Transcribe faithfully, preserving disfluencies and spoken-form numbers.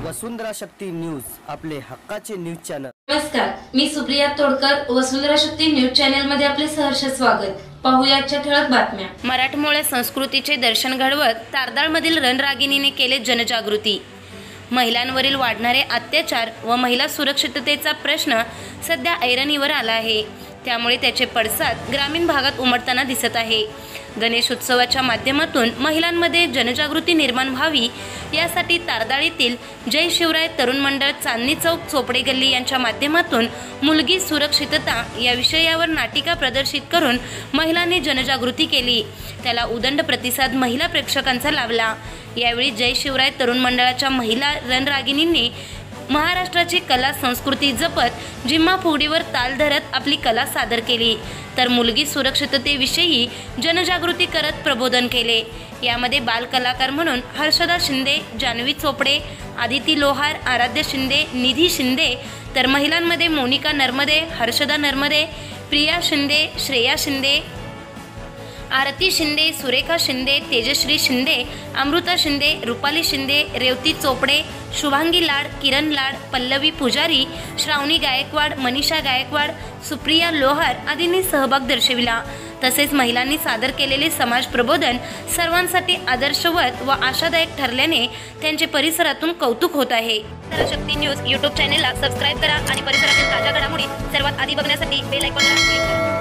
वसुंधरा Shakti news, आपले हक्काचे news channel. नमस्कार, मी सुप्रिया तोडकर, वसुंधरा शक्ती न्यूज चॅनल मध्ये आपले सहर्ष स्वागत। पाहूया आजच्या ठळक बातम्या। मराठमोळ्या संस्कृतीचे दर्शन घडवत तारदाळमधील रणरागिणीने केले जनजागृती। महिलांवरील वाढणारे अत्याचार व महिला सुरक्षिततेचा प्रश्न सध्या ऐरणीवर आला आहे, त्यामुळे त्याचे पडसाद ग्रामीण भागात उमटताना दिसत आहे। गणेश उत्सवाच्या माध्यमातून महिलांमध्ये जनजागृती निर्माण व्हावी यासाठी तारदाळीतील जय शिवराय तरुण मंडळ, चांदणी चौक, चोपडे गल्ली यांच्या माध्यमातून मुलगी सुरक्षितता या विषयावर नाटिका प्रदर्शित करून महिलांनी जनजागृती केली। त्याला उदंड प्रतिसाद महिला प्रेक्षकांचा लाभला। यावेळी जय शिवराय तरुण मंडळाच्या महिला रणरागिणींनी महाराष्ट्राची कला संस्कृती जपत जिम्मा फुगडीवर ताल धरत आपली कला सादर केली, तर मुलगी सुरक्षिततेविषयी जनजागृती करत प्रबोधन केले। यामध्ये बाल कलाकार म्हणून हर्षदा शिंदे, जान्हवी चोपडे, आदिती लोहार, आराध्य शिंदे, निधी शिंदे, तर महिलांमध्ये मोनिका नर्मदे, हर्षदा नर्मदे, प्रिया शिंदे, श्रेया शिंदे, आरती शिंदे, सुरेखा शिंदे, तेजश्री शिंदे, अमृता शिंदे, रुपाली शिंदे, रेवती चोपडे, शुभांगी लाड, किरण लाड, पल्लवी पुजारी, श्रावणी गायकवाड, मनीषा गायकवाड, सुप्रिया लोहार आदींनी सहभाग दर्शविला। तसेच महिलांनी सादर केलेले समाज प्रबोधन सर्वांसाठी आदर्शवत व आशादायक ठरल्याने त्यांचे परिसरातून कौतुक होत आहे। वसुंधरा शक्ती न्यूज यूट्यूब चॅनेलला सबस्क्राईब करा आणि परिसरातील ताज्या घडामोडी सर्वात आधी बघण्यासाठी बेल आयकॉनला क्लिक करा।